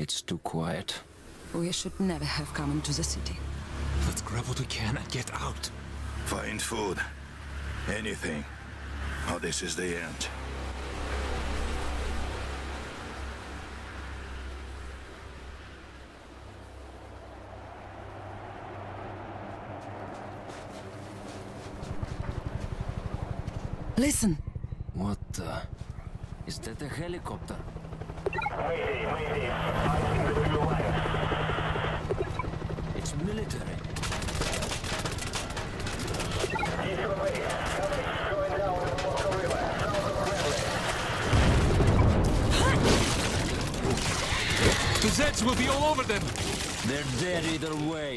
It's too quiet. We should never have come into the city. Let's grab what we can and get out. Find food. Anything. Oh, this is the end. Listen. What the... Is that a helicopter? Mayday, mayday. I think that you're right. It's military. East of the base. Havoc going down the Moscow River, south of Relentless. The Zeds will be all over them. They're dead either way.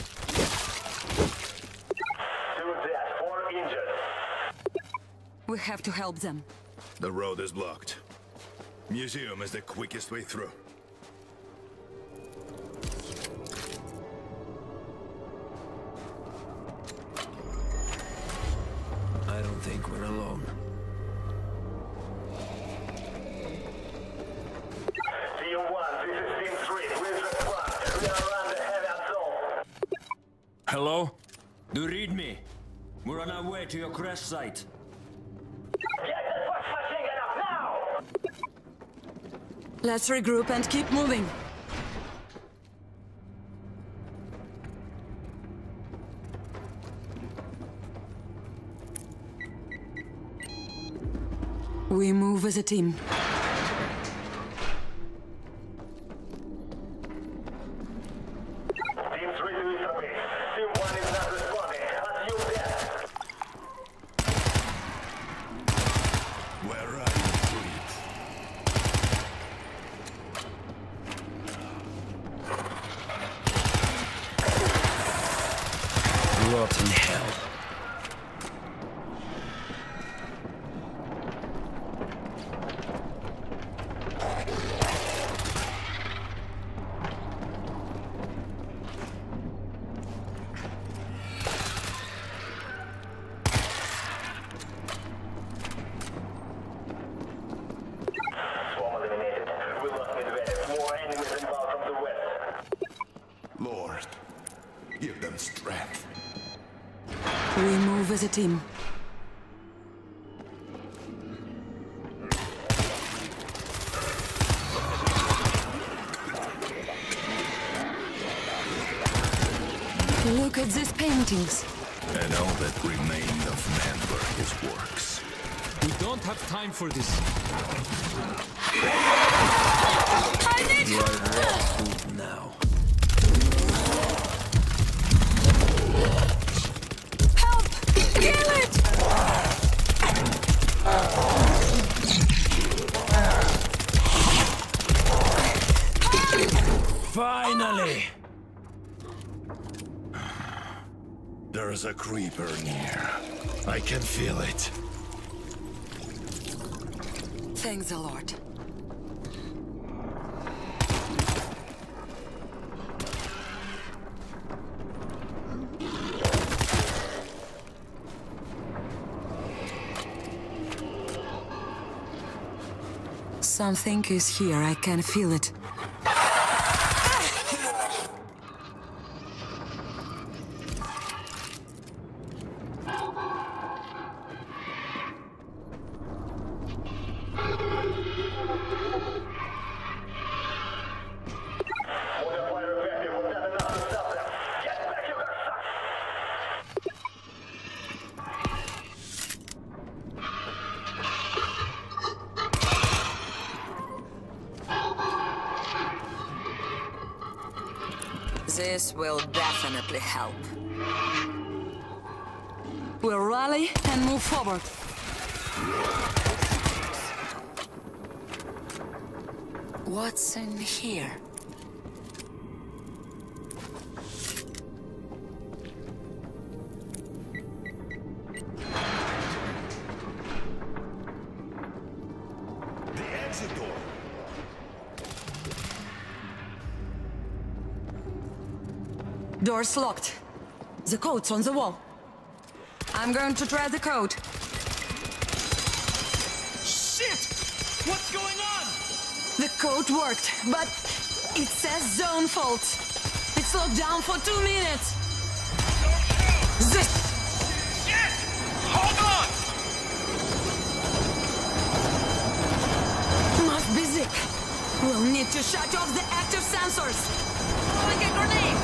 2 dead, 4 injured. We have to help them. The road is blocked. Museum is the quickest way through. I don't think we're alone. Team 1, this is Team 3. We've respond. We are around the heavy assault. Hello? Do you read me? We're on our way to your crash site. Get the first machine gun up now! Let's regroup and keep moving. We move as a team. Team 3 to east of base. Team 1 is not responding. Assume death. Where are you, creep? Rotten hell. Swarm eliminated. We lost mid-west. More enemies inbound from the west. Lord, give them strength. We move as a team. Look at these paintings. And all that remained of men were his works. We don't have time for this. I need You are raw food now. help! Kill it! Finally! There's a creeper near. I can feel it. Thank the Lord. Something is here, I can feel it. Multiplier effective was not enough to stop them. Get back, you cocksuckers! This will definitely help. We'll rally and move forward. What's in here? The exit door. Door's locked. The code's on the wall. I'm going to try the code. Shit! What's going on? The code worked, but It says zone fault. It's locked down for 2 minutes. This. Shit! Hold on! Must be Zik. We'll need to shut off the active sensors. Throwing a grenade.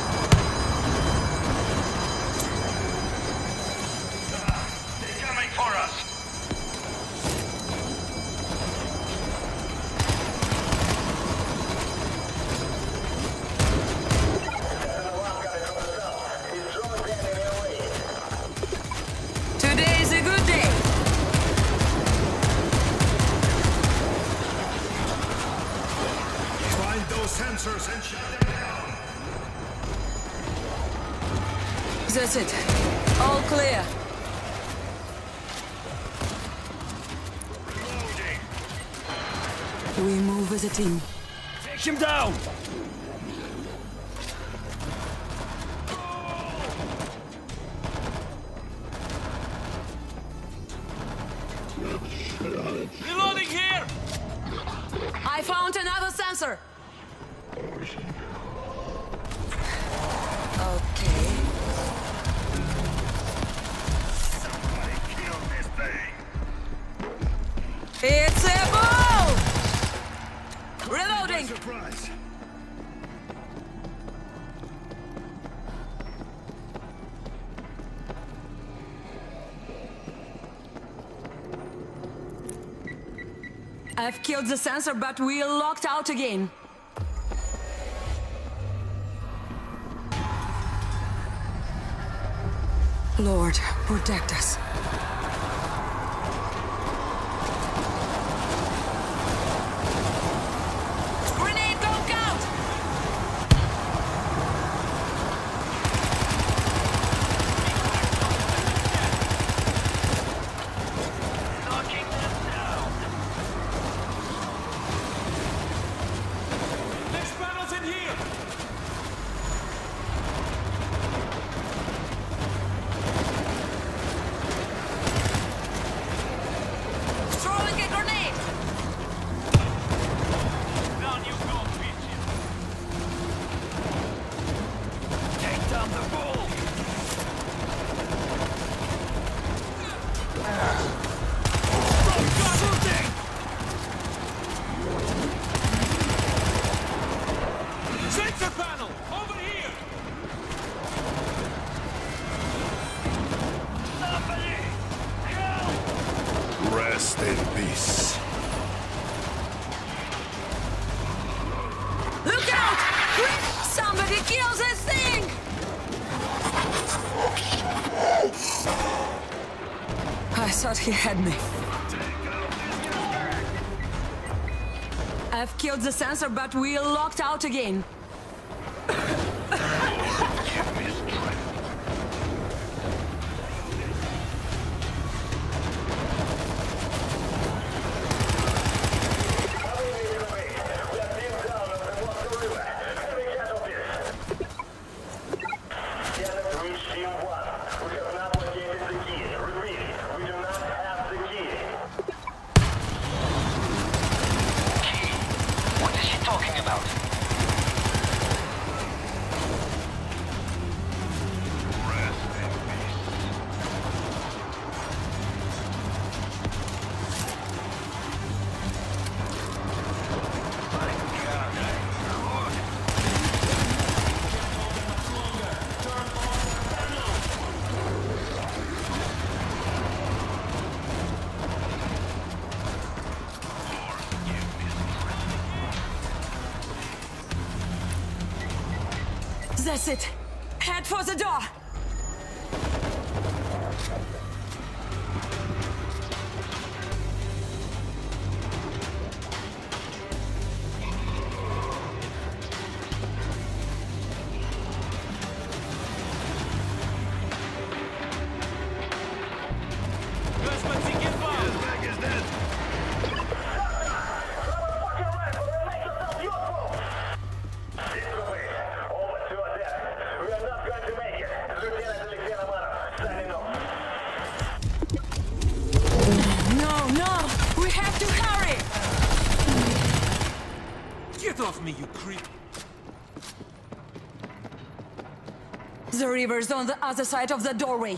They're coming for us! Today is a good day. Find those sensors and shut them down! That's it. All clear. Loading! We move as a team. Take him down! Reloading here! I found another sensor. Okay. Somebody kill this thing! It's a ball! Reloading. Surprise! I've killed the sensor, but we're locked out again. Lord, protect us. Grenade, don't count! Knocking them down! Next panel's in here! Throwing a grenade! Down you go, bitches! Take down the bull! Sensor panel! Over here! Somebody! Help! Rest in peace. Look out! Somebody kills this thing! I thought he had me. I've killed the sensor, but we're locked out again. What is she talking about? That's it. Head for the door. Get off me, you creep! The river's on the other side of the doorway.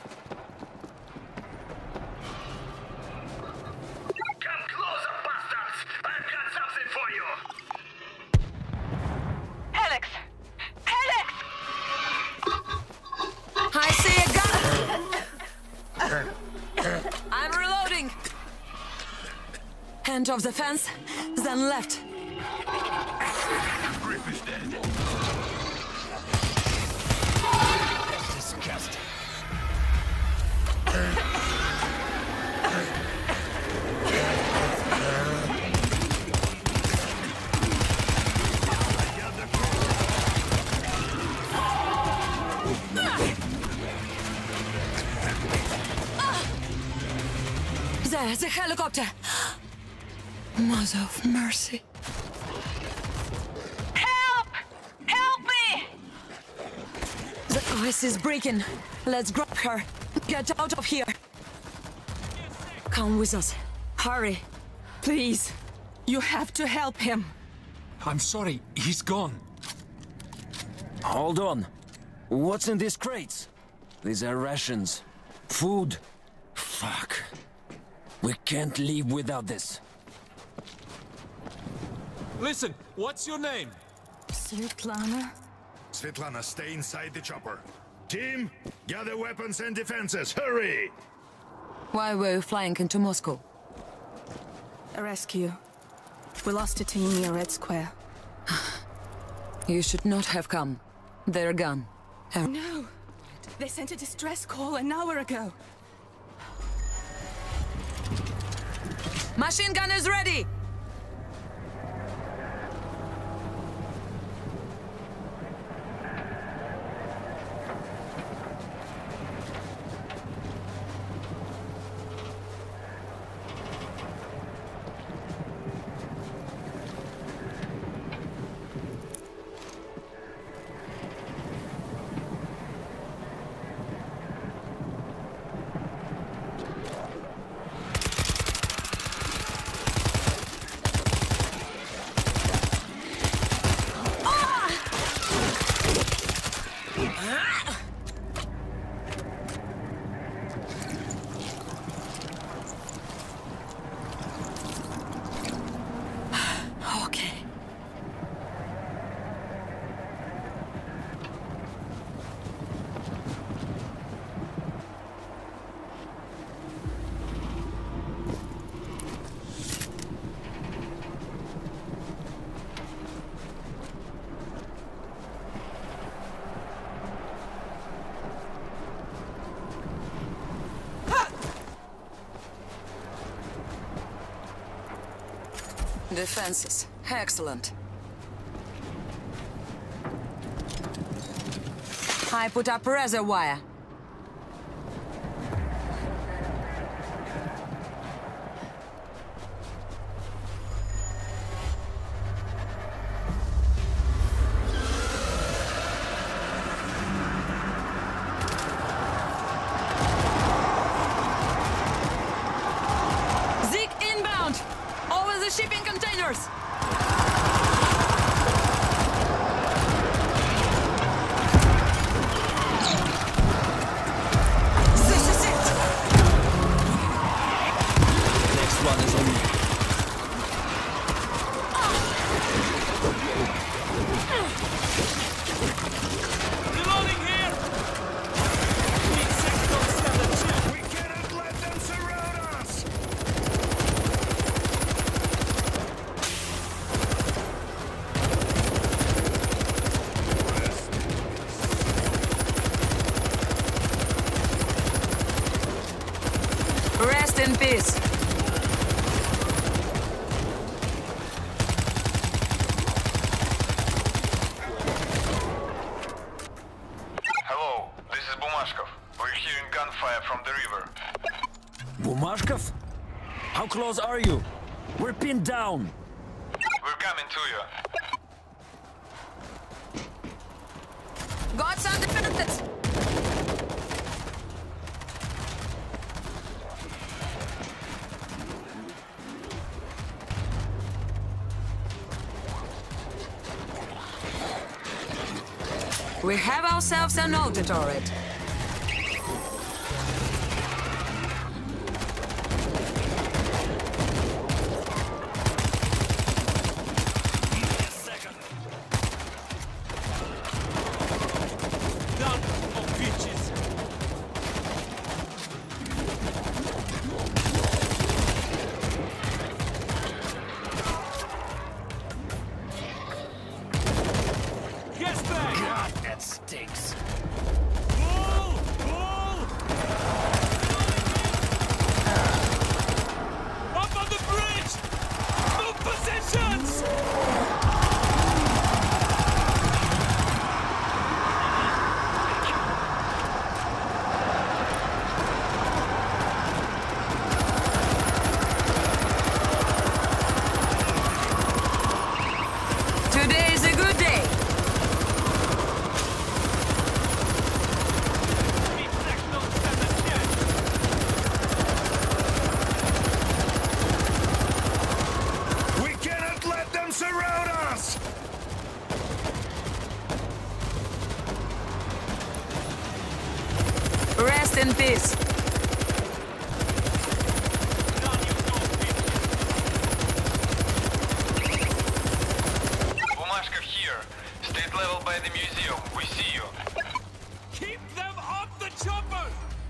Come closer, bastards! I've got something for you! Alex! Alex! I see a gun! I'm reloading! End of the fence, then left. Grip is dead. Disgusting. There, the helicopter! Mother of mercy. Help! Help me! The ice is breaking. Let's grab her. Get out of here. Come with us. Hurry. Please. You have to help him. I'm sorry, he's gone. Hold on. What's in these crates? These are rations. Food. Fuck. We can't leave without this. Listen, what's your name? Svetlana? Svetlana, stay inside the chopper. Team, gather weapons and defenses. Hurry! Why were you flying into Moscow? A rescue. We lost a team near Red Square. You should not have come. They're gone. No! They sent a distress call an hour ago. Machine gun is ready! Okay. Defenses. Excellent. I put up a reservoir. Zeke inbound! Over the shipping containers! This is it! Next one is on me. Reloading here! Need sector 7-2. We cannot let them surround us! Rest in peace. Hello, this is Bumashkov. We're hearing gunfire from the river. Bumashkov? How close are you? We're pinned down. We're coming to you. Got some defenses! We have ourselves an auto turret. Down, oh bitches! Yes, back! God, that stinks. Bull! Bull! Up on the bridge! Move positions! Today is a good day. We cannot let them surround us! Rest in peace. Bumashkov here. State level by the museum. We see you. Keep them off the chopper!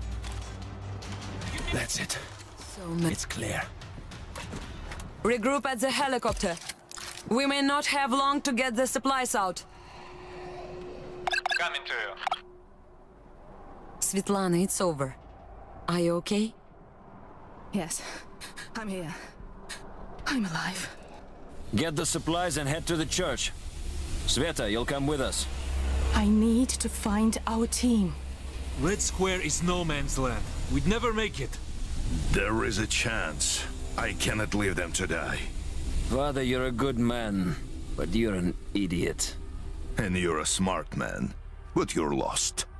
That's it. So many. It's clear. Regroup at the helicopter. We may not have long to get the supplies out. Coming to you. Svetlana, it's over. Are you okay? Yes, I'm here. I'm alive. Get the supplies and head to the church. Sveta, you'll come with us. I need to find our team. Red Square is no man's land. We'd never make it. There is a chance. I cannot leave them to die. Father, you're a good man, but you're an idiot. And you're a smart man, but you're lost.